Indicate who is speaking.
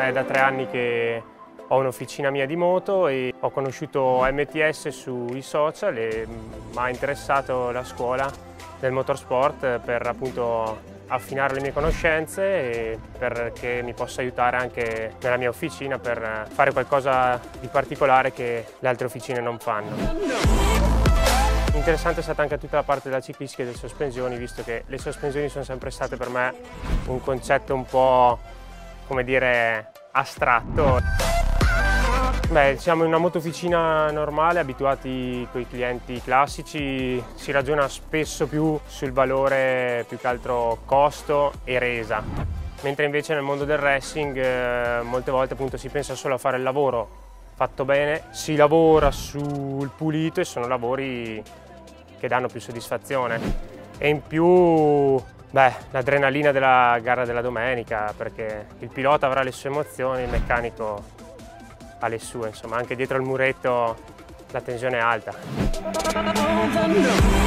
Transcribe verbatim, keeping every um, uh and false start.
Speaker 1: È da tre anni che ho un'officina mia di moto e ho conosciuto M T S sui social e mi ha interessato la scuola del motorsport per appunto affinare le mie conoscenze e perché mi possa aiutare anche nella mia officina per fare qualcosa di particolare che le altre officine non fanno. Interessante è stata anche tutta la parte della ciclistica e delle sospensioni, visto che le sospensioni sono sempre state per me un concetto un po', come dire, astratto. Beh, siamo in una motofficina normale, abituati con i clienti classici, si ragiona spesso più sul valore più che altro costo e resa, mentre invece nel mondo del racing eh, molte volte appunto si pensa solo a fare il lavoro fatto bene, si lavora sul pulito e sono lavori che danno più soddisfazione e in più beh, l'adrenalina della gara della domenica, perché il pilota avrà le sue emozioni, il meccanico ha le sue, insomma anche dietro il muretto la tensione è alta.